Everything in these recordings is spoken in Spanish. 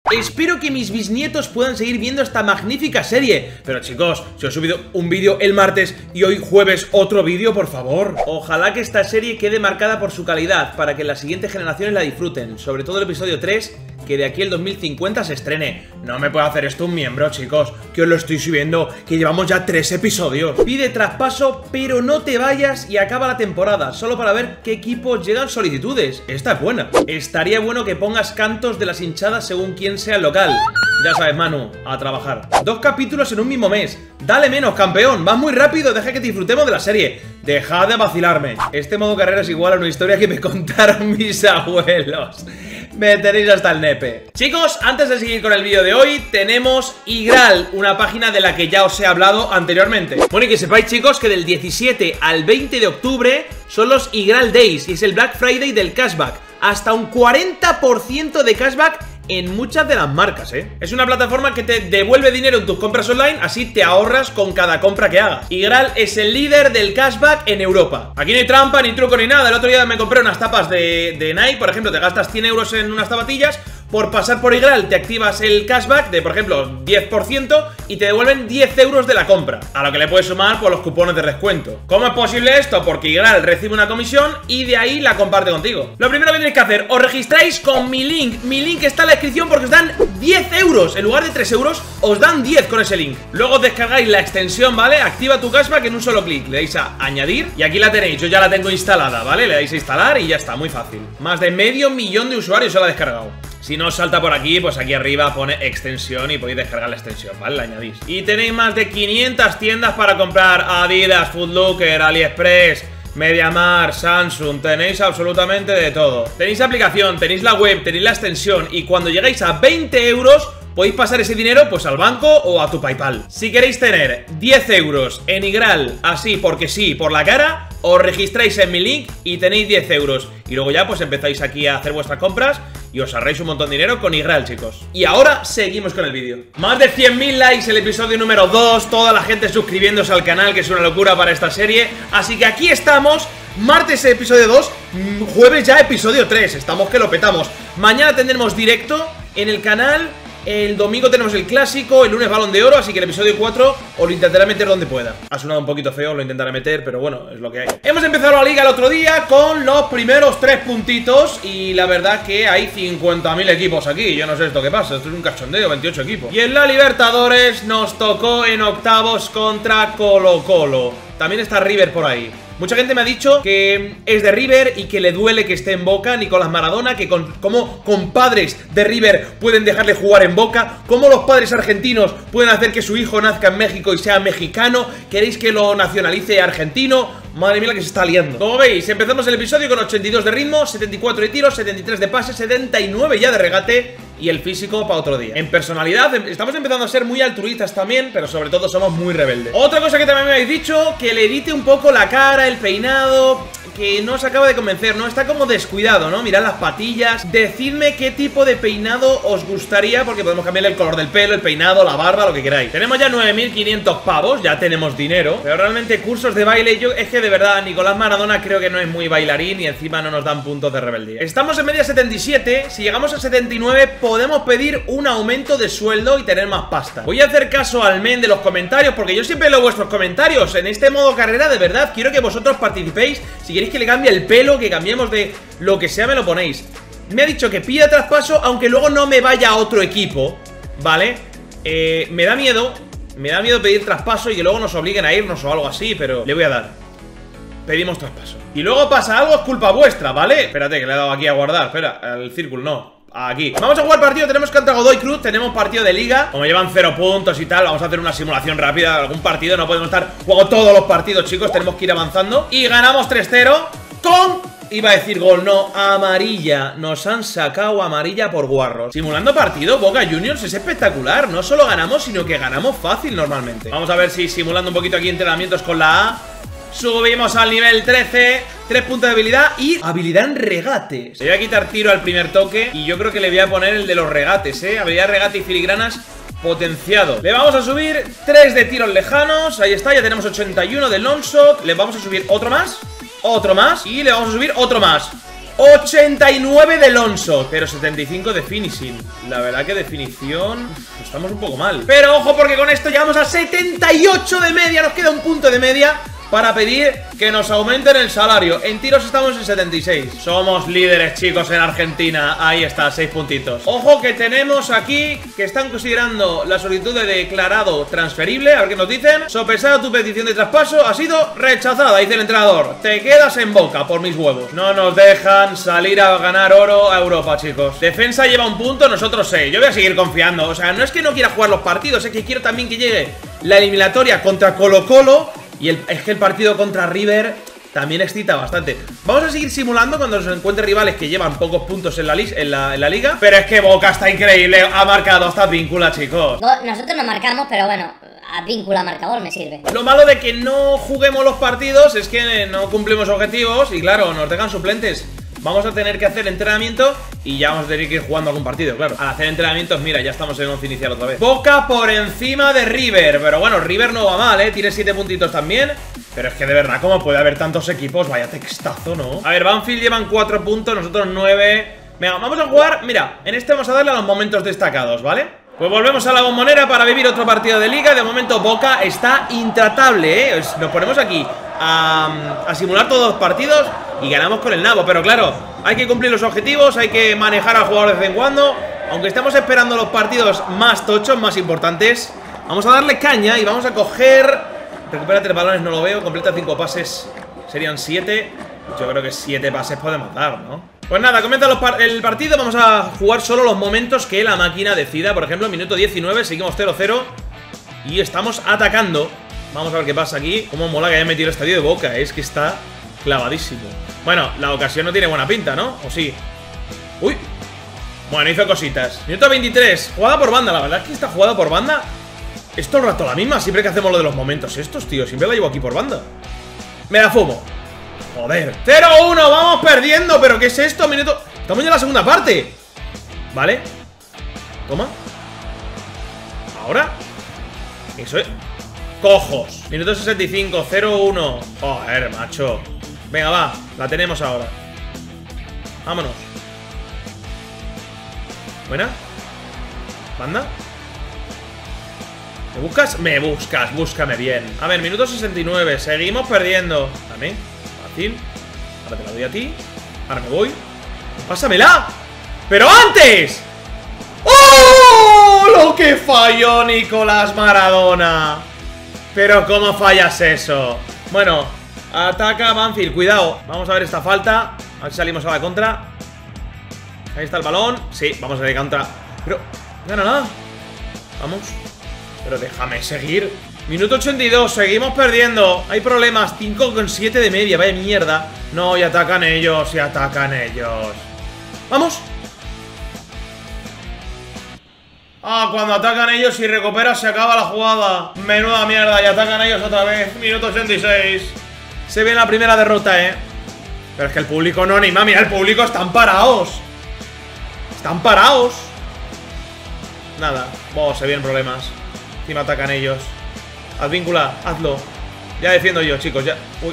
Espero que mis bisnietos puedan seguir viendo esta magnífica serie. Pero chicos, si os he subido un vídeo el martes y hoy jueves otro vídeo, por favor. Ojalá que esta serie quede marcada por su calidad, para que las siguientes generaciones la disfruten. Sobre todo el episodio 3, que de aquí al 2050 se estrene. No me puede hacer esto un miembro, chicos, que os lo estoy subiendo, que llevamos ya 3 episodios. Pide traspaso, pero no te vayas y acaba la temporada, solo para ver qué equipos llegan solicitudes. Esta es buena. Estaría bueno que pongas cantos de las hinchadas según quién sea el local. Ya sabes, Manu, a trabajar. 2 capítulos en un mismo mes. Dale menos, campeón. Vas muy rápido, deja que disfrutemos de la serie. Dejad de vacilarme. Este modo carrera es igual a una historia que me contaron mis abuelos. Me tenéis hasta el nepe. Chicos, antes de seguir con el vídeo de hoy, tenemos Igral, una página de la que ya os he hablado anteriormente. Bueno, y que sepáis, chicos, que del 17 al 20 de octubre son los Igral Days, y es el Black Friday del cashback. Hasta un 40% de cashback en muchas de las marcas, Es una plataforma que te devuelve dinero en tus compras online, así te ahorras con cada compra que hagas. Igral es el líder del cashback en Europa. Aquí no hay trampa, ni truco, ni nada. El otro día me compré unas tapas de Nike, por ejemplo, te gastas 100 euros en unas zapatillas. Por pasar por Igral te activas el cashback de, por ejemplo, 10% y te devuelven 10 euros de la compra, a lo que le puedes sumar por los cupones de descuento. ¿Cómo es posible esto? Porque Igral recibe una comisión y de ahí la comparte contigo. Lo primero que tenéis que hacer, os registráis con mi link. Mi link está en la descripción porque os dan 10 euros. En lugar de 3 euros, os dan 10 con ese link. Luego os descargáis la extensión, ¿vale? Activa tu cashback en un solo clic. Le dais a añadir y aquí la tenéis. Yo ya la tengo instalada, ¿vale? Le dais a instalar y ya está, muy fácil. Más de medio millón de usuarios se la ha descargado. Si no os salta por aquí, pues aquí arriba pone extensión y podéis descargar la extensión, ¿vale? La añadís. Y tenéis más de 500 tiendas para comprar: Adidas, Foot Locker, AliExpress, MediaMarkt, Samsung. Tenéis absolutamente de todo. Tenéis aplicación, tenéis la web, tenéis la extensión. Y cuando llegáis a 20 euros podéis pasar ese dinero pues al banco o a tu PayPal. Si queréis tener 10 euros en Igral, así porque sí, por la cara, os registráis en mi link y tenéis 10 euros. Y luego ya pues empezáis aquí a hacer vuestras compras y os ahorráis un montón de dinero con Igral, chicos. Y ahora seguimos con el vídeo. Más de 100.000 likes el episodio número 2. Toda la gente suscribiéndose al canal, que es una locura para esta serie. Así que aquí estamos. Martes episodio 2, jueves ya episodio 3. Estamos que lo petamos. Mañana tendremos directo en el canal. El domingo tenemos el clásico, el lunes Balón de Oro, así que el episodio 4 os lo intentaré meter donde pueda. Ha sonado un poquito feo, lo intentaré meter, pero bueno, es lo que hay. Hemos empezado la liga el otro día con los primeros 3 puntitos y la verdad que hay 50.000 equipos aquí. Yo no sé esto qué pasa, esto es un cachondeo, 28 equipos. Y en la Libertadores nos tocó en octavos contra Colo-Colo. También está River por ahí. Mucha gente me ha dicho que es de River y que le duele que esté en Boca. Nicolás Maradona, que como compadres de River pueden dejarle jugar en Boca. Cómo los padres argentinos pueden hacer que su hijo nazca en México y sea mexicano. ¿Queréis que lo nacionalice argentino? Madre mía, la que se está liando. Como veis, empezamos el episodio con 82 de ritmo, 74 de tiro, 73 de pase, 79 ya de regate. Y el físico para otro día. En personalidad estamos empezando a ser muy altruistas también, pero sobre todo somos muy rebeldes. Otra cosa que también me habéis dicho, que le edite un poco la cara, el peinado, que no os acaba de convencer, ¿no? Está como descuidado, ¿no? Mirad las patillas. Decidme qué tipo de peinado os gustaría, porque podemos cambiarle el color del pelo, el peinado, la barba, lo que queráis. Tenemos ya 9.500 pavos, ya tenemos dinero. Pero realmente cursos de baile, es que de verdad Nicolás Maradona creo que no es muy bailarín y encima no nos dan puntos de rebeldía. Estamos en media 77, si llegamos a 79 podemos pedir un aumento de sueldo y tener más pasta. Voy a hacer caso al men de los comentarios, porque yo siempre leo vuestros comentarios. En este modo carrera, de verdad, quiero que vosotros participéis. Si queréis que le cambie el pelo, que cambiemos de lo que sea, me lo ponéis. Me ha dicho que pida traspaso, aunque luego no me vaya a otro equipo, ¿vale? Me da miedo pedir traspaso y que luego nos obliguen a irnos o algo así, pero le voy a dar. Pedimos traspaso. Y luego pasa algo, es culpa vuestra, ¿vale? Espérate, que le he dado aquí a guardar. Espera, al círculo, no. Aquí. Vamos a jugar partido, tenemos contra Godoy Cruz, tenemos partido de liga. Como llevan 0 puntos y tal, vamos a hacer una simulación rápida de algún partido. No podemos estar jugando todos los partidos, chicos, tenemos que ir avanzando. Y ganamos 3-0 con... iba a decir gol, no, amarilla. Nos han sacado amarilla por guarros. Simulando partido, Boca Juniors es espectacular. No solo ganamos, sino que ganamos fácil normalmente. Vamos a ver si simulando un poquito aquí entrenamientos con la A. Subimos al nivel 13. 3 puntos de habilidad y habilidad en regates. Le voy a quitar tiro al primer toque y yo creo que le voy a poner el de los regates, habilidad regate y filigranas potenciado. Le vamos a subir 3 de tiros lejanos. Ahí está, ya tenemos 81 de longshot. Le vamos a subir otro más y le vamos a subir otro más. 89 de Alonso, pero 75 de finishing. La verdad que definición estamos un poco mal. Pero ojo, porque con esto llegamos a 78 de media. Nos queda un punto de media para pedir que nos aumenten el salario. En tiros estamos en 76. Somos líderes, chicos, en Argentina. Ahí está, 6 puntitos. Ojo que tenemos aquí que están considerando la solicitud de declarado transferible. A ver qué nos dicen. Sopesada tu petición de traspaso ha sido rechazada, dice el entrenador. Te quedas en Boca por mis huevos. No nos dejan salir a ganar oro a Europa, chicos. Defensa lleva un punto, nosotros 6. Yo voy a seguir confiando. O sea, no es que no quiera jugar los partidos, es que quiero también que llegue la eliminatoria contra Colo-Colo. Y es que el partido contra River también excita bastante. Vamos a seguir simulando cuando nos encuentre rivales que llevan pocos puntos en la liga. Pero es que Boca está increíble. Ha marcado hasta Víncula, chicos. Nosotros no marcamos, pero bueno, a Víncula marcador me sirve. Lo malo de que no juguemos los partidos es que no cumplimos objetivos. Y claro, nos dejan suplentes. Vamos a tener que hacer entrenamiento y ya vamos a tener que ir jugando algún partido, claro. Al hacer entrenamientos, mira, ya estamos en 11 inicial otra vez. Boca por encima de River. Pero bueno, River no va mal, tiene 7 puntitos también. Pero es que de verdad, ¿cómo puede haber tantos equipos? Vaya textazo, ¿no? A ver, Banfield llevan 4 puntos, nosotros 9. Venga, vamos a jugar, mira, en este vamos a darle a los momentos destacados, ¿vale? Pues volvemos a la Bombonera para vivir otro partido de liga. De momento Boca está intratable, Nos ponemos aquí a simular todos los partidos y ganamos con el nabo. Pero claro, hay que cumplir los objetivos, hay que manejar al jugador de vez en cuando. Aunque estamos esperando los partidos más tochos, más importantes, vamos a darle caña y vamos a coger... Recupera 3 balones, no lo veo. Completa 5 pases, serían 7. Yo creo que 7 pases podemos dar, ¿no? Pues nada, comienza el partido. Vamos a jugar solo los momentos que la máquina decida. Por ejemplo, minuto 19, seguimos 0-0 y estamos atacando. Vamos a ver qué pasa aquí. Cómo mola que haya metido el estadio de Boca, es que está clavadísimo. Bueno, la ocasión no tiene buena pinta, ¿no? ¿O sí? Uy. Bueno, hizo cositas. Minuto 23, jugada por banda. La verdad es que esta jugada por banda es todo el rato la misma. Siempre que hacemos lo de los momentos estos, tío, siempre la llevo aquí por banda. Me la fumo. Joder, 0-1, vamos perdiendo. ¿Pero qué es esto? Minuto... Estamos ya en la segunda parte. Vale. Toma. Ahora. Eso es... Cojos. Minuto 65, 0-1. Joder, macho. Venga, va, la tenemos ahora. Vámonos. Buena. Banda. ¿Me buscas? Me buscas, búscame bien. A ver, minuto 69, seguimos perdiendo. Dame, fácil. Ahora te la doy a ti. Ahora me voy. ¡Pásamela! ¡Pero antes! ¡Oh! Lo que falló Nicolás Maradona. Pero ¿cómo fallas eso? Bueno, ataca Banfield, cuidado. Vamos a ver esta falta. A ver si salimos a la contra. Ahí está el balón. Sí, vamos a ir contra. Pero, no gana nada. Vamos. Pero déjame seguir. Minuto 82, seguimos perdiendo. Hay problemas, 5,7 de media. Vaya mierda. No, y atacan ellos, y atacan ellos. Vamos. Ah, cuando atacan ellos y recuperas se acaba la jugada. Menuda mierda, y atacan ellos otra vez. Minuto 86. Se ve la primera derrota, Pero es que el público no anima. Mira, el público están parados. Están parados. Nada, se vienen problemas. Encima atacan ellos. Advíncula, hazlo. Ya defiendo yo, chicos, ya. Uy.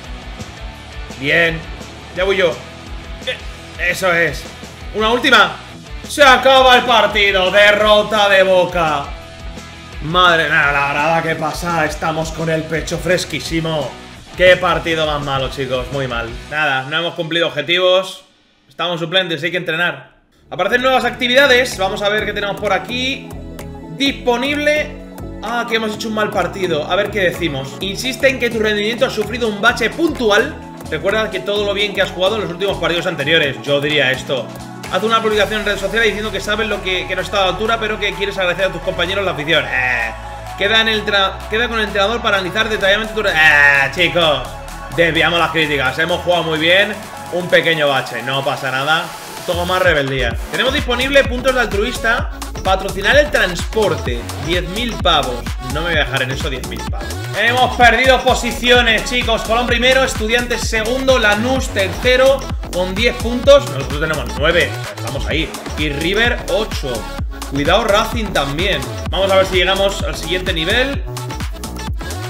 Bien. Ya voy yo. Eso es. Una última. Se acaba el partido. Derrota de Boca. Madre mía, la verdad que pasa. Estamos con el pecho fresquísimo. Qué partido más malo, chicos. Muy mal. Nada, no hemos cumplido objetivos. Estamos suplentes, hay que entrenar. Aparecen nuevas actividades. Vamos a ver qué tenemos por aquí. Disponible. Ah, que hemos hecho un mal partido. A ver qué decimos. Insiste en que tu rendimiento ha sufrido un bache puntual. Recuerda que todo lo bien que has jugado en los últimos partidos anteriores. Yo diría esto. Haz una publicación en redes sociales diciendo que sabes lo que no está a la altura, pero que quieres agradecer a tus compañeros la afición. Queda con el entrenador para analizar detalladamente tu... chicos, desviamos las críticas. Hemos jugado muy bien. Un pequeño bache, no pasa nada. Todo más rebeldía. Tenemos disponible puntos de altruista. Patrocinar el transporte, 10.000 pavos. No me voy a dejar en eso 10.000 pavos. Hemos perdido posiciones, chicos. Colón primero, Estudiantes segundo, Lanús tercero con 10 puntos. Nosotros tenemos 9, estamos ahí. Y River 8. Cuidado Racing también. Vamos a ver si llegamos al siguiente nivel.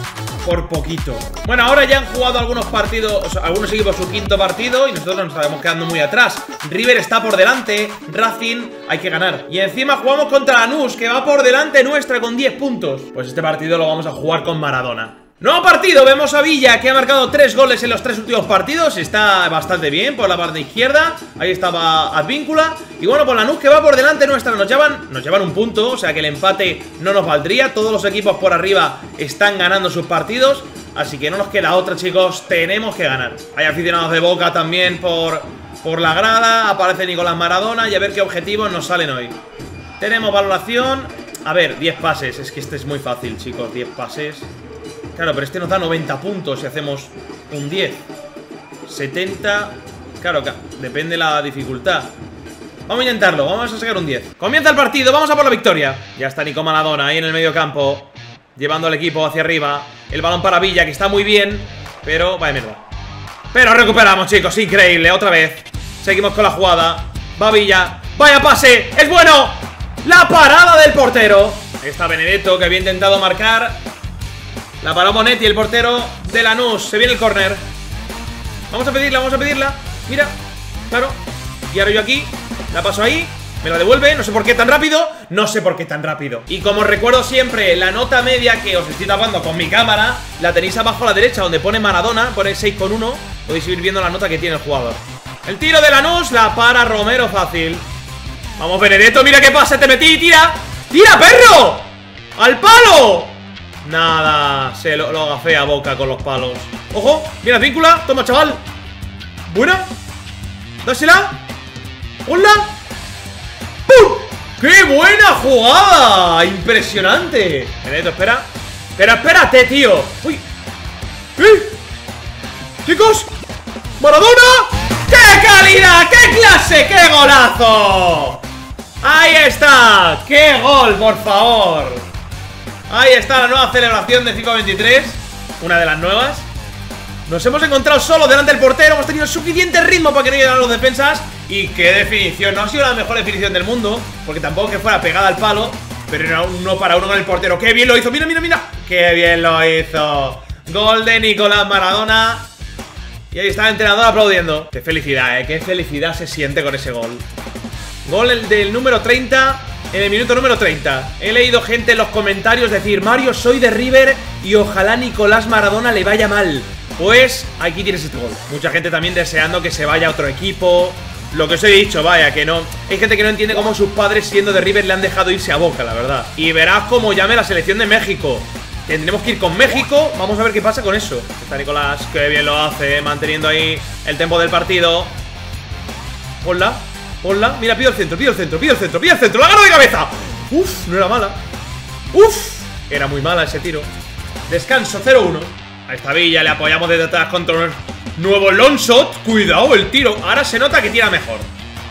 por poquito. Bueno, ahora ya han jugado algunos partidos, o sea, algunos equipos su quinto partido y nosotros nos estamos quedando muy atrás. River está por delante, Racing hay que ganar. Y encima jugamos contra Lanús, que va por delante nuestra con 10 puntos. Pues este partido lo vamos a jugar con Maradona. Nuevo partido, vemos a Villa, que ha marcado 3 goles en los 3 últimos partidos. Está bastante bien por la parte izquierda. Ahí estaba Advíncula. Y bueno, por Lanús, que va por delante nuestra. Nos llevan un punto, o sea que el empate no nos valdría. Todos los equipos por arriba están ganando sus partidos, así que no nos queda otra, chicos. Tenemos que ganar. Hay aficionados de Boca también por la grada. Aparece Nicolás Maradona y a ver qué objetivos nos salen hoy. Tenemos valoración. A ver, 10 pases. Es que este es muy fácil, chicos, 10 pases. Claro, pero este nos da 90 puntos si hacemos un 10. 70. Claro, depende la dificultad. Vamos a intentarlo, vamos a sacar un 10. Comienza el partido, vamos a por la victoria. Ya está Nico Maradona ahí en el medio campo, llevando al equipo hacia arriba. El balón para Villa, que está muy bien, pero vaya mierda. Pero recuperamos, chicos, increíble, otra vez. Seguimos con la jugada. Va Villa, vaya pase, es bueno. La parada del portero. Ahí está Benedetto, que había intentado marcar. La paró Monetti, el portero de Lanús. Se viene el córner. Vamos a pedirla. Mira, claro. Y ahora yo aquí, la paso ahí, me la devuelve, no sé por qué tan rápido. Y como recuerdo siempre, la nota media que os estoy tapando con mi cámara, la tenéis abajo a la derecha, donde pone Maradona, pone 6,1. Podéis ir viendo la nota que tiene el jugador. El tiro de Lanús, la para Romero fácil. Vamos Benedetto, mira qué pasa, te metí, tira. ¡Tira, perro! ¡Al palo! Nada, se lo gafea Boca con los palos. ¡Ojo! ¡Mira, Advíncula! ¡Toma, chaval! ¡Buena! ¡Dásela! ¡Hola! ¡Pum! ¡Qué buena jugada! ¡Impresionante! Benedetto, espera. Pero espérate, tío. ¡Uy! ¡Chicos! ¡Maradona! ¡Qué calidad! ¡Qué clase! ¡Qué golazo! ¡Ahí está! ¡Qué gol, por favor! Ahí está la nueva celebración de FIFA 23. Una de las nuevas. Nos hemos encontrado solo delante del portero. Hemos tenido suficiente ritmo para que no lleguen los defensas. Y qué definición. No ha sido la mejor definición del mundo, porque tampoco que fuera pegada al palo, pero era uno para uno con el portero. ¡Qué bien lo hizo! ¡Mira, mira, mira! ¡Qué bien lo hizo! Gol de Nicolás Maradona. Y ahí está el entrenador aplaudiendo. Qué felicidad, qué felicidad se siente con ese gol. Gol del número 30 en el minuto número 30. He leído gente en los comentarios decir: Mario, soy de River y ojalá Nicolás Maradona le vaya mal. Pues aquí tienes este gol. Mucha gente también deseando que se vaya a otro equipo. Lo que os he dicho, vaya, que no. Hay gente que no entiende cómo sus padres, siendo de River, le han dejado irse a Boca, la verdad. Y verás cómo llame la selección de México. Tendremos que ir con México. Vamos a ver qué pasa con eso. Está Nicolás, que bien lo hace, manteniendo ahí el tempo del partido. Ponla. Ponla, mira, pido el centro, pido el centro, pido el centro, pido el centro. ¡La gano de cabeza! Uf, no era mala. Uf, era muy mala ese tiro. Descanso, 0-1. Ahí está Villa, le apoyamos desde atrás contra un nuevo long shot. Cuidado el tiro, ahora se nota que tira mejor.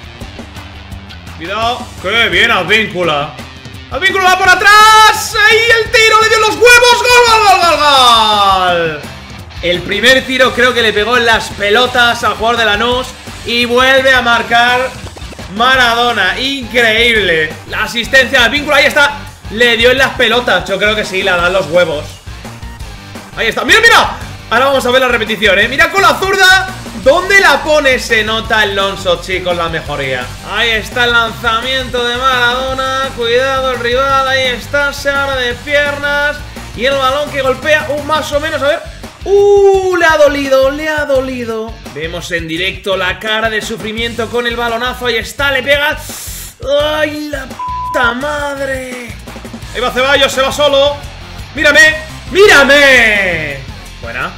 Cuidado, qué bien Advíncula. Advíncula va por atrás. Ahí el tiro, le dio los huevos. ¡Gol, gol, gol, gol, gol! El primer tiro creo que le pegó en las pelotas al jugador de Lanús. Y vuelve a marcar Maradona, increíble. La asistencia al vínculo, ahí está. Le dio en las pelotas, yo creo que sí, le dan los huevos. Ahí está, mira, mira. Ahora vamos a ver la repetición, mira con la zurda. ¿Dónde la pone? Se nota el long shot, chicos, la mejoría. Ahí está el lanzamiento de Maradona. Cuidado el rival, ahí está, se abre de piernas. Y el balón que golpea, más o menos, a ver. Le ha dolido, le ha dolido. Vemos en directo la cara de sufrimiento con el balonazo. Ahí está, le pega. ¡Ay, la puta madre! Ahí va Ceballos, se va solo. ¡Mírame! ¡Mírame! Buena.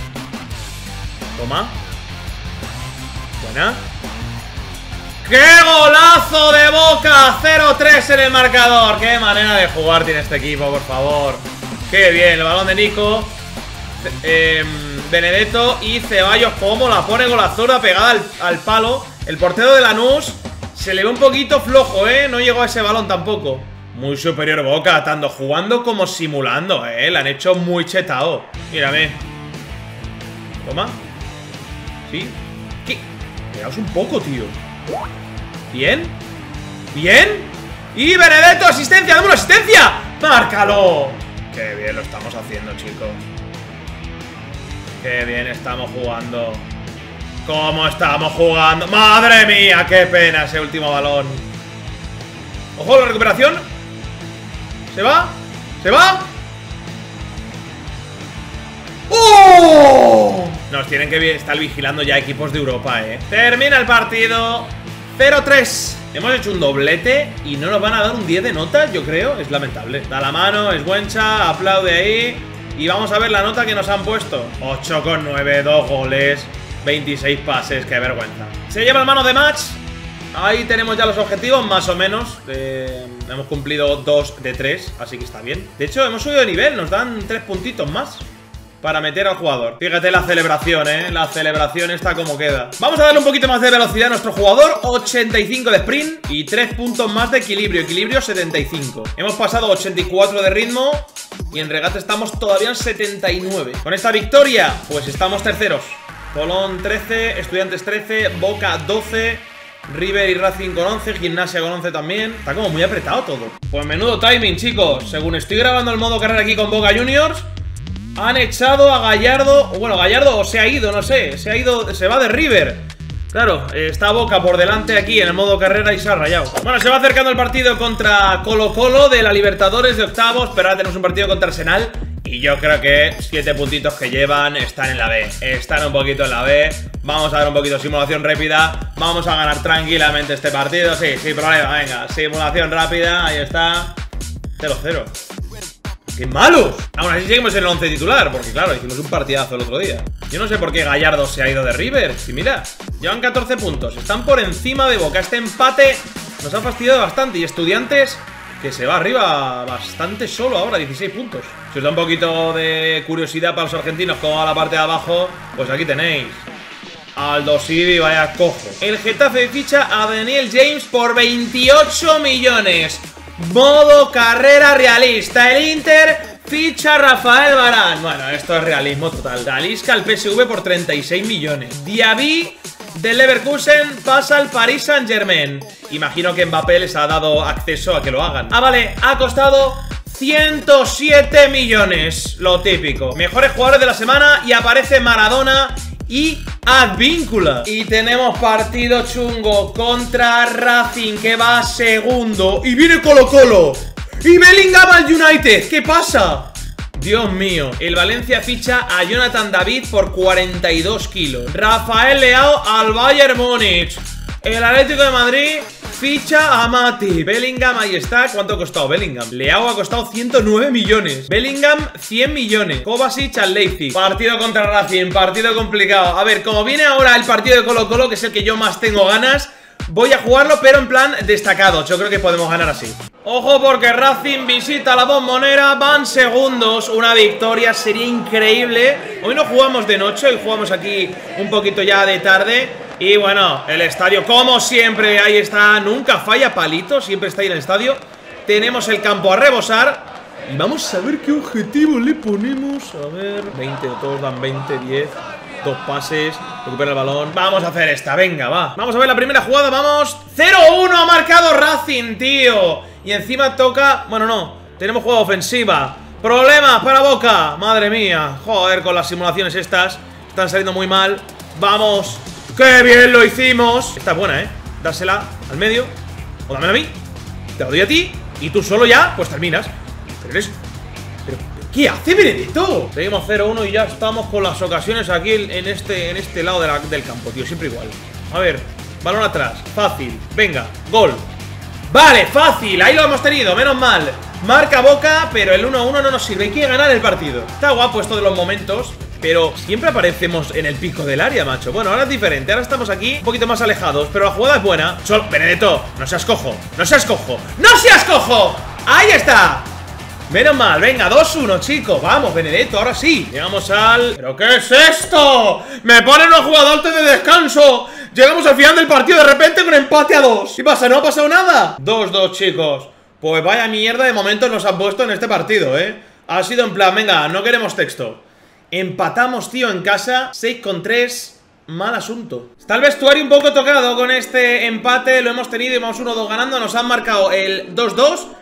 Toma. Buena. ¡Qué golazo de Boca! 0-3 en el marcador. ¡Qué manera de jugar tiene este equipo, por favor! ¡Qué bien! El balón de Nico. Benedetto y Ceballos, como la pone con la zurda pegada al palo. El portero de Lanús se le ve un poquito flojo, no llegó a ese balón tampoco. Muy superior Boca, atando, jugando como simulando, le han hecho muy chetao. Mírame. Toma. ¿Sí? ¿Qué? Pegaos un poco, tío. Bien. Bien. Y Benedetto, asistencia, dame una asistencia. ¡Márcalo! Qué bien lo estamos haciendo, chicos. Qué bien estamos jugando. ¿Cómo estamos jugando? ¡Madre mía! ¡Qué pena ese último balón! ¡Ojo, la recuperación! ¿Se va? ¿Se va? ¡Oh! Nos tienen que estar vigilando ya equipos de Europa, Termina el partido 0-3. Hemos hecho un doblete y no nos van a dar un 10 de nota, yo creo. Es lamentable. Da la mano, es Buencha, aplaude ahí. Y vamos a ver la nota que nos han puesto. 8,9, 2 goles, 26 pases, qué vergüenza. Se lleva el mano de match. Ahí tenemos ya los objetivos, más o menos. Hemos cumplido 2 de 3, así que está bien. De hecho, hemos subido de nivel, nos dan 3 puntitos más para meter al jugador. Fíjate la celebración, la celebración está como queda. Vamos a darle un poquito más de velocidad a nuestro jugador. 85 de sprint y 3 puntos más de equilibrio. Equilibrio 75. Hemos pasado 84 de ritmo y en regate estamos todavía en 79. Con esta victoria, pues estamos terceros. Colón 13, Estudiantes 13, Boca 12, River y Racing con 11, Gimnasia con 11 también. Está como muy apretado todo. Pues menudo timing, chicos. Según estoy grabando el modo carrera aquí con Boca Juniors, han echado a Gallardo. Bueno, Gallardo se ha ido, no sé. Se ha ido, se va de River. Claro, está Boca por delante aquí en el modo carrera y se ha rayado. Bueno, se va acercando el partido contra Colo-Colo de la Libertadores de octavos. Pero ahora tenemos un partido contra Arsenal. Y yo creo que 7 puntitos que llevan están en la B. Están un poquito en la B. Vamos a dar un poquito de simulación rápida. Vamos a ganar tranquilamente este partido. Sí, sin problema, venga. Simulación rápida, ahí está. 0-0. ¡Qué malos! Aún así seguimos en el 11 titular, porque claro, hicimos un partidazo el otro día. Yo no sé por qué Gallardo se ha ido de River. Y mira, llevan 14 puntos, están por encima de Boca. Este empate nos ha fastidiado bastante. Y Estudiantes, que se va arriba bastante solo ahora, 16 puntos. Si os da un poquito de curiosidad para los argentinos cómo va la parte de abajo, pues aquí tenéis Aldo Civi, vaya cojo. El Getafe ficha a Daniel James por 28 millones. Modo carrera realista. El Inter ficha a Rafael Varane. Bueno, esto es realismo total. Talisca al PSV por 36 millones. Diaby del Leverkusen pasa al Paris Saint-Germain. Imagino que Mbappé les ha dado acceso a que lo hagan. Ah, vale, ha costado 107 millones. Lo típico. Mejores jugadores de la semana y aparece Maradona y Advíncula. Y tenemos partido chungo contra Racing, que va segundo. Y viene Colo-Colo. Y Bellingham al United. ¿Qué pasa? Dios mío. El Valencia ficha a Jonathan David por 42 kilos. Rafael Leao al Bayern Múnich. El Atlético de Madrid ficha a Mati. Bellingham, ahí está. ¿Cuánto ha costado Bellingham? Leao ha costado 109 millones. Bellingham, 100 millones. Kovacic al Leipzig. Partido contra Racing, partido complicado. A ver, como viene ahora el partido de Colo-Colo, que es el que yo más tengo ganas, voy a jugarlo, pero en plan destacado. Yo creo que podemos ganar así. Ojo, porque Racing visita la Bombonera. Van segundos. Una victoria sería increíble. Hoy no jugamos de noche, hoy jugamos aquí un poquito ya de tarde. Y bueno, el estadio, como siempre, ahí está. Nunca falla palito, siempre está ahí en el estadio. Tenemos el campo a rebosar. Y vamos a ver qué objetivo le ponemos. A ver, 20, todos dan 20, 10. 2 pases, recupera el balón. Vamos a hacer esta, venga, va. Vamos a ver la primera jugada, vamos. 0-1 ha marcado Racing, tío. Y encima toca, bueno, no, tenemos jugada ofensiva. Problemas para Boca, madre mía. Joder, con las simulaciones estas están saliendo muy mal. Vamos. ¡Qué bien lo hicimos! Esta es buena, Dársela al medio. O dámela a mí. Te la doy a ti. Y tú solo ya, pues terminas. Pero eres... ¿Pero qué hace Benedetto? Seguimos 0-1 y ya estamos con las ocasiones aquí en este lado del campo, tío. Siempre igual. A ver, balón atrás. Fácil. Venga, gol. Vale, fácil. Ahí lo hemos tenido, menos mal. Marca Boca, pero el 1-1 no nos sirve. Hay que ganar el partido. Está guapo esto de los momentos, pero siempre aparecemos en el pico del área, macho. Bueno, ahora es diferente, ahora estamos aquí un poquito más alejados, pero la jugada es buena. Benedetto, no seas cojo, no seas cojo, ¡no seas cojo! ¡Ahí está! Menos mal, venga, 2-1, chicos. Vamos, Benedetto, ahora sí. Llegamos al... ¿Pero qué es esto? Me ponen los jugadores de descanso. Llegamos al final del partido de repente con empate a 2. ¿Qué pasa? ¿No ha pasado nada? 2-2, chicos. Pues vaya mierda de momentos nos han puesto en este partido, Ha sido en plan, venga, no queremos texto. Empatamos, tío, en casa, 6-3, mal asunto. Está el vestuario un poco tocado con este empate. Lo hemos tenido y vamos 1-2 ganando. Nos han marcado el 2-2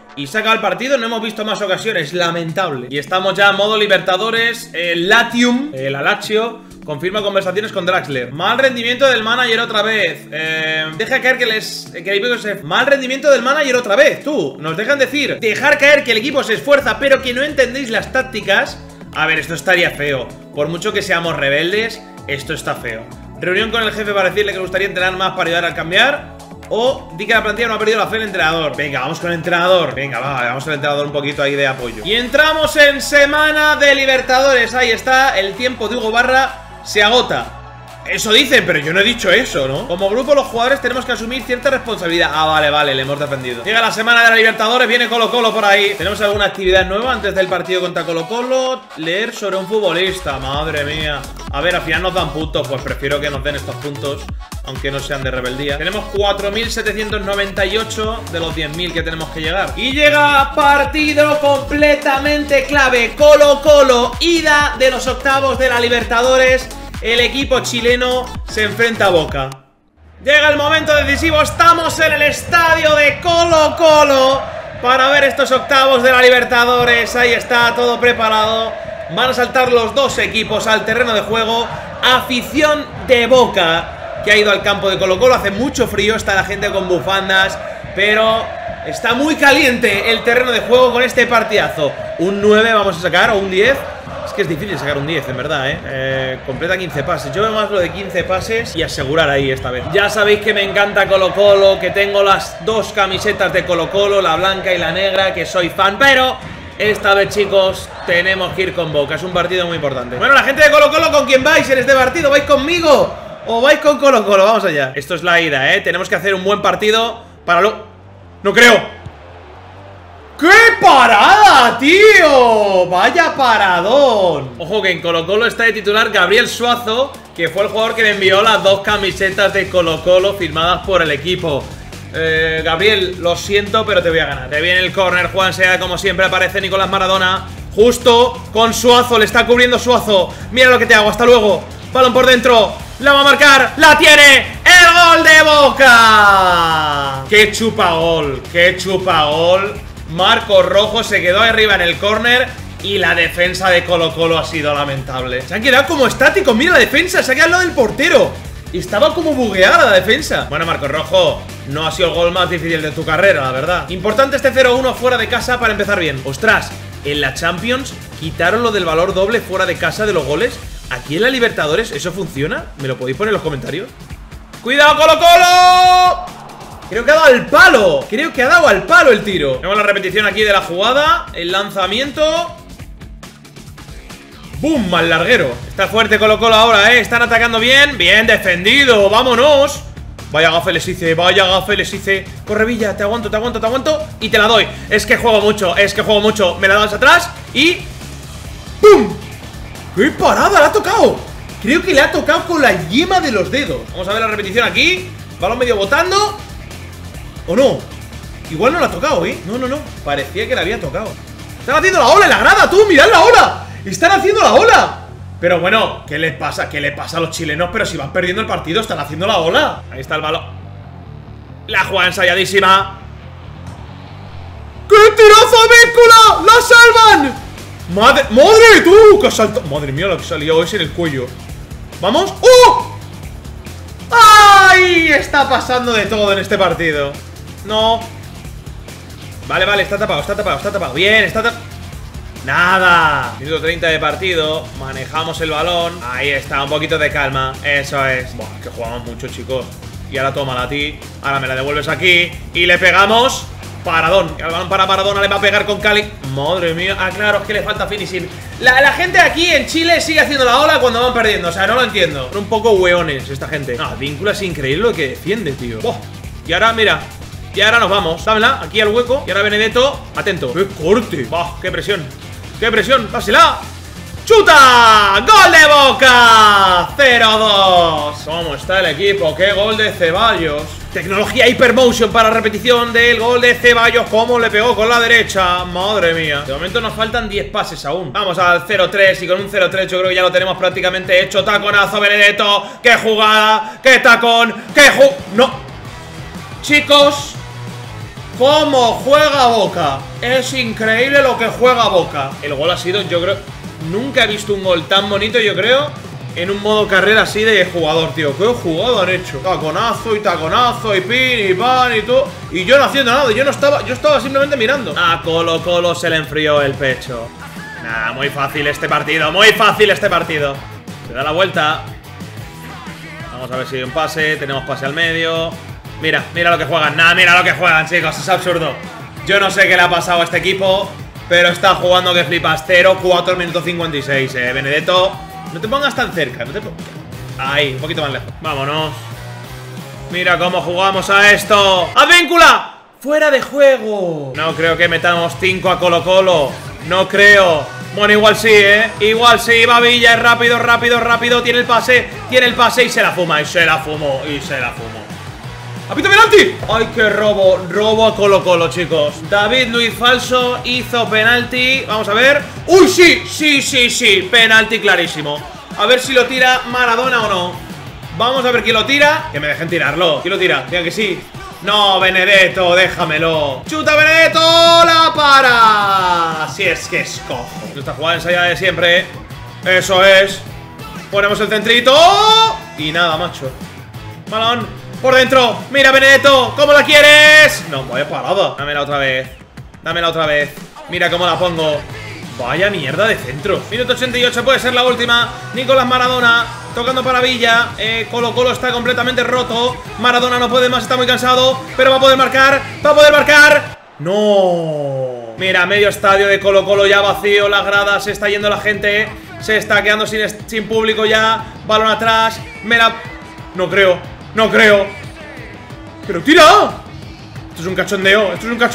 y se acaba el partido. No hemos visto más ocasiones, lamentable. Y estamos ya en modo Libertadores. Latium, el Lazio confirma conversaciones con Draxler. Mal rendimiento del manager otra vez. Deja caer que el equipo se... Mal rendimiento del manager otra vez. Tú, nos dejan decir dejar caer que el equipo se esfuerza, pero que no entendéis las tácticas. A ver, esto estaría feo. Por mucho que seamos rebeldes, esto está feo. Reunión con el jefe para decirle que le gustaría entrenar más para ayudar al cambiar. O di que la plantilla no ha perdido la fe en el entrenador. Venga, vamos con el entrenador. Venga, va, vamos con el entrenador un poquito ahí de apoyo. Y entramos en semana de Libertadores. Ahí está, el tiempo de Hugo Barra se agota. Eso dicen, pero yo no he dicho eso, ¿no? Como grupo los jugadores tenemos que asumir cierta responsabilidad. Ah, vale, vale, le hemos defendido. Llega la semana de la Libertadores, viene Colo Colo por ahí. ¿Tenemos alguna actividad nueva antes del partido contra Colo Colo? Leer sobre un futbolista, madre mía. A ver, al final nos dan puntos, pues prefiero que nos den estos puntos, aunque no sean de rebeldía. Tenemos 4.798 de los 10.000 que tenemos que llegar. Y llega partido completamente clave. Colo Colo, ida de los octavos de la Libertadores. El equipo chileno se enfrenta a Boca. Llega el momento decisivo. Estamos en el estadio de Colo Colo para ver estos octavos de la Libertadores. Ahí está, todo preparado. Van a saltar los dos equipos al terreno de juego. Afición de Boca que ha ido al campo de Colo Colo. Hace mucho frío, está la gente con bufandas, pero está muy caliente el terreno de juego con este partidazo. Un 9 vamos a sacar, o un 10. Es que es difícil sacar un 10, en verdad, completa 15 pases. Yo veo más lo de 15 pases y asegurar ahí esta vez. Ya sabéis que me encanta Colo Colo, que tengo las dos camisetas de Colo Colo, la blanca y la negra, que soy fan, pero esta vez, chicos, tenemos que ir con Boca. Es un partido muy importante. Bueno, la gente de Colo Colo, ¿con quién vais en este partido? ¿Vais conmigo o vais con Colo Colo? Vamos allá. Esto es la ida, tenemos que hacer un buen partido para lo... ¡No creo! ¡Qué parada, tío! ¡Vaya paradón! Ojo que en Colo Colo está de titular Gabriel Suazo, que fue el jugador que me envió las dos camisetas de Colo Colo firmadas por el equipo. Gabriel, lo siento, pero te voy a ganar. Te viene el córner, Juan Sea, como siempre aparece Nicolás Maradona. Justo con Suazo, le está cubriendo Suazo. Mira lo que te hago, hasta luego. Balón por dentro, la va a marcar, la tiene. ¡El gol de Boca! ¡Qué chupa gol! ¡Qué chupa gol! Marcos Rojo se quedó arriba en el córner y la defensa de Colo Colo ha sido lamentable. Se han quedado como estáticos, mira la defensa, se ha quedado al lado del portero. Estaba como bugueada la defensa. Bueno, Marcos Rojo, no ha sido el gol más difícil de tu carrera, la verdad. Importante este 0-1 fuera de casa para empezar bien. Ostras, en la Champions quitaron lo del valor doble fuera de casa de los goles. Aquí en la Libertadores, ¿eso funciona? ¿Me lo podéis poner en los comentarios? ¡Cuidado, Colo Colo! Creo que ha dado al palo. Creo que ha dado al palo el tiro. Vemos la repetición aquí de la jugada. El lanzamiento. ¡Bum! Al larguero. Está fuerte Colo Colo ahora, Están atacando bien. Bien defendido. ¡Vámonos! Vaya gafe les hice. Vaya gafe les hice. Corre, Villa. Te aguanto, te aguanto, te aguanto. Y te la doy. Es que juego mucho. Es que juego mucho. Me la das atrás. Y... ¡pum! ¡Qué parada! ¡La ha tocado! Creo que le ha tocado con la yema de los dedos. Vamos a ver la repetición aquí. Balón medio botando. ¿O no? Igual no la ha tocado, No, no, no. Parecía que la había tocado. Están haciendo la ola en la grada, tú. ¡Mirad la ola! ¡Están haciendo la ola! Pero bueno, ¿qué les pasa? ¿Qué les pasa a los chilenos? Pero si van perdiendo el partido, están haciendo la ola. Ahí está el balón. La jugada ensayadísima. ¡Qué tirazo a Víncula! ¡La salvan! ¡Madre! ¡Madre! ¡Tú! ¡Que salto! Madre mía, lo que salió es en el cuello. ¡Vamos! ¡Oh! ¡Ay! Está pasando de todo en este partido. No. Vale, vale, está tapado, está tapado, está tapado. Bien, está tapado. Nada. Minuto 30 de partido. Manejamos el balón. Ahí está, un poquito de calma. Eso es. Buah, que jugamos mucho, chicos. Y ahora tómala a ti. Ahora me la devuelves aquí. Y le pegamos. Paradón. El balón para Maradona, le va a pegar con Cali. Madre mía. Ah, claro, es que le falta finishing. La gente aquí en Chile sigue haciendo la ola cuando van perdiendo. O sea, no lo entiendo. Son un poco hueones esta gente. No, Víncula es increíble lo que defiende, tío. Buah. Y ahora, mira. Y ahora nos vamos. Dámela, aquí al hueco. Y ahora Benedetto. Atento. ¡Qué corte! ¡Bah! ¡Qué presión! ¡Qué presión! ¡Dásela! ¡Chuta! ¡Gol de Boca! 0-2. ¿Cómo está el equipo? ¡Qué gol de Ceballos! Tecnología Hypermotion para repetición del gol de Ceballos. ¿Cómo le pegó con la derecha? Madre mía. De momento nos faltan 10 pases aún. Vamos al 0-3 y con un 0-3 yo creo que ya lo tenemos prácticamente hecho. Taconazo Benedetto. ¡Qué jugada! ¡Qué tacón! ¡Qué no! Chicos, ¿Cómo juega Boca? Es increíble lo que juega Boca. El gol ha sido, yo creo... Nunca he visto un gol tan bonito, yo creo, en un modo carrera así de jugador, tío. ¿Qué jugado han hecho? Taconazo y pin y pan y todo. Y yo no haciendo nada, yo estaba simplemente mirando. A Colo Colo se le enfrió el pecho. Nah, muy fácil este partido, muy fácil este partido. Se da la vuelta. Vamos a ver si hay un pase, tenemos pase al medio. Mira, mira lo que juegan, nah, mira lo que juegan, chicos, es absurdo. Yo no sé qué le ha pasado a este equipo, pero está jugando que flipas. 0-4 minuto 56, Benedetto. No te pongas tan cerca, no te pongas. Ahí, un poquito más lejos. Vámonos. Mira cómo jugamos a esto. ¡Advíncula! ¡Fuera de juego! No creo que metamos 5 a Colo Colo. No creo. Bueno, igual sí, igual sí. Va Villa, es rápido, rápido, rápido. Tiene el pase y se la fuma. Y se la fumó, ¡Apito penalti! ¡Ay, qué robo! Robo a Colo Colo, chicos. David Luiz Falso hizo penalti. Vamos a ver. ¡Uy, sí! Sí. Penalti clarísimo. A ver si lo tira Maradona o no. Vamos a ver quién lo tira. Que me dejen tirarlo. ¿Quién lo tira? Digan que sí. No, Benedetto, déjamelo. ¡Chuta, Benedetto! ¡La para! Si es que es cojo. Esta jugada ensayada de siempre. Eso es. Ponemos el centrito. Y nada, macho. Balón. Por dentro, mira Benedetto, ¿cómo la quieres? No, vaya parada. Dámela otra vez. Mira cómo la pongo. Vaya mierda de centro. Minuto 88, puede ser la última. Nicolás Maradona, tocando para Villa. Colo Colo está completamente roto. Maradona no puede más, está muy cansado. Pero va a poder marcar, ¡No! Mira, medio estadio de Colo Colo ya vacío. Las gradas, se está yendo la gente. Se está quedando sin público ya. Balón atrás. No creo. ¡Pero tira! Esto es un cachondeo.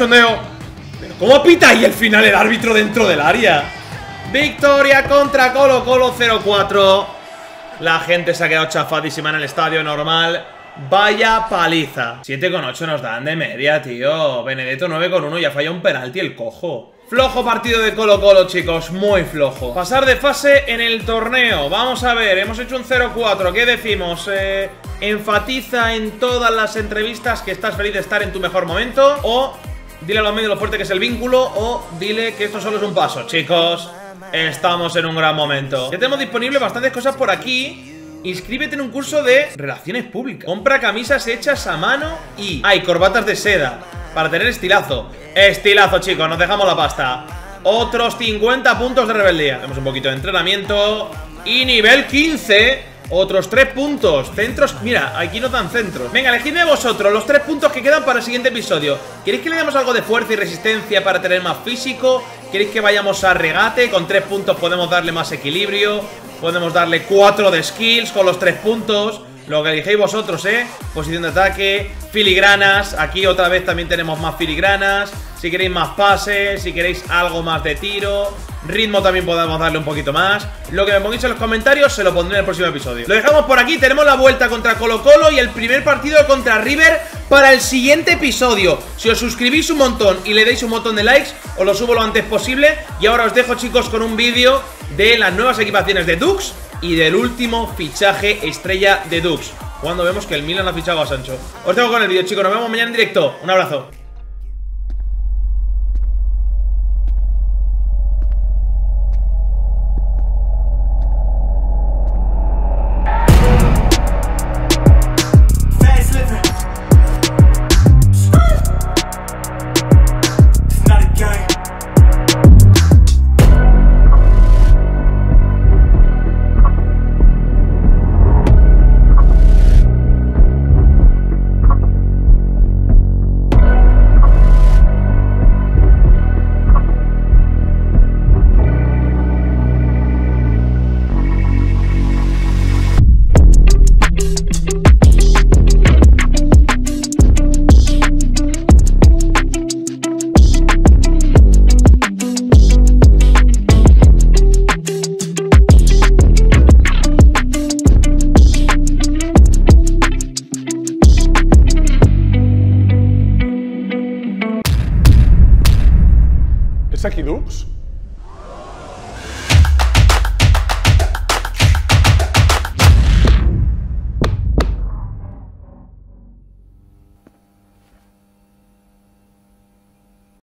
¿Pero cómo pita ahí al final el árbitro dentro del área? Victoria contra Colo Colo 0-4. La gente se ha quedado chafadísima en el estadio, normal. Vaya paliza. 7,8 nos dan de media, tío. Benedetto 9,1 y ha fallado un penalti el cojo. Flojo partido de Colo Colo, chicos, muy flojo. Pasar de fase en el torneo. Vamos a ver, hemos hecho un 0-4. ¿Qué decimos? Enfatiza en todas las entrevistas que estás feliz de estar en tu mejor momento. O dile a los medios lo fuerte que es el vínculo. O dile que esto solo es un paso. Chicos, estamos en un gran momento. Ya tenemos disponible bastantes cosas por aquí. Inscríbete en un curso de relaciones públicas. Compra camisas hechas a mano y hay corbatas de seda para tener estilazo. Estilazo, chicos, nos dejamos la pasta. Otros 50 puntos de rebeldía. Tenemos un poquito de entrenamiento. Y nivel 15. Otros 3 puntos. Centros, mira, aquí no dan centros. Venga, elegidme vosotros los 3 puntos que quedan para el siguiente episodio. ¿Queréis que le demos algo de fuerza y resistencia para tener más físico? ¿Queréis que vayamos a regate? Con 3 puntos podemos darle más equilibrio. Podemos darle 4 de skills con los 3 puntos. Lo que elegéis vosotros, posición de ataque, filigranas. Aquí otra vez también tenemos más filigranas. Si queréis más pases, si queréis algo más de tiro, ritmo también podemos darle un poquito más. Lo que me pongáis en los comentarios se lo pondré en el próximo episodio. Lo dejamos por aquí, tenemos la vuelta contra Colo Colo y el primer partido contra River para el siguiente episodio. Si os suscribís un montón y le deis un montón de likes, os lo subo lo antes posible. Y ahora os dejo, chicos, con un vídeo de las nuevas equipaciones de Dux y del último fichaje estrella de Dux, cuando vemos que el Milan ha fichado a Sancho. Os dejo con el vídeo, chicos, nos vemos mañana en directo. Un abrazo.